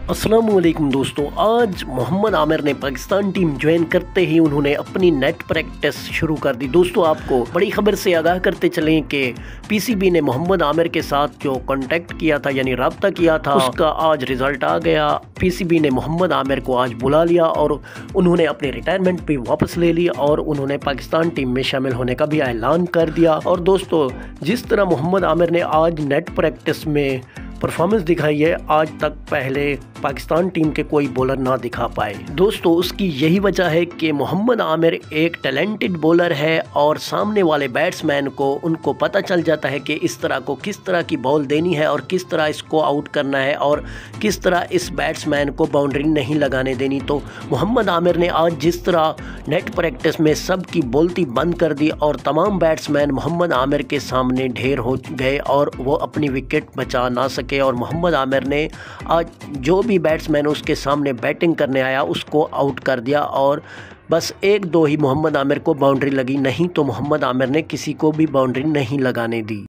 अस्सलामुअलैकुम दोस्तों, आज मोहम्मद आमिर ने पाकिस्तान टीम ज्वाइन करते ही उन्होंने अपनी नेट प्रैक्टिस शुरू कर दी। दोस्तों, आपको बड़ी खबर से आगाह करते चलें कि पीसीबी ने मोहम्मद आमिर के साथ जो कांटेक्ट किया था यानी रब्ता किया था, उसका आज रिजल्ट आ गया। पीसीबी ने मोहम्मद आमिर को आज बुला लिया और उन्होंने अपनी रिटायरमेंट भी वापस ले ली और उन्होंने पाकिस्तान टीम में शामिल होने का भी ऐलान कर दिया। और दोस्तों, जिस तरह मोहम्मद आमिर ने आज नेट प्रैक्टिस में परफॉर्मेंस दिखाई है, आज तक पहले पाकिस्तान टीम के कोई बॉलर ना दिखा पाए। दोस्तों, उसकी यही वजह है कि मोहम्मद आमिर एक टैलेंटेड बॉलर है और सामने वाले बैट्समैन को उनको पता चल जाता है कि इस तरह को किस तरह की बॉल देनी है और किस तरह इसको आउट करना है और किस तरह इस बैट्समैन को बाउंड्री नहीं लगाने देनी। तो मोहम्मद आमिर ने आज जिस तरह नेट प्रैक्टिस में सबकी बोलती बंद कर दी और तमाम बैट्समैन मोहम्मद आमिर के सामने ढेर हो गए और वो अपनी विकेट बचा ना सके। और मोहम्मद आमिर ने आज जो भी बैट्समैन उसके सामने बैटिंग करने आया उसको आउट कर दिया और बस एक दो ही मोहम्मद आमिर को बाउंड्री लगी, नहीं तो मोहम्मद आमिर ने किसी को भी बाउंड्री नहीं लगाने दी।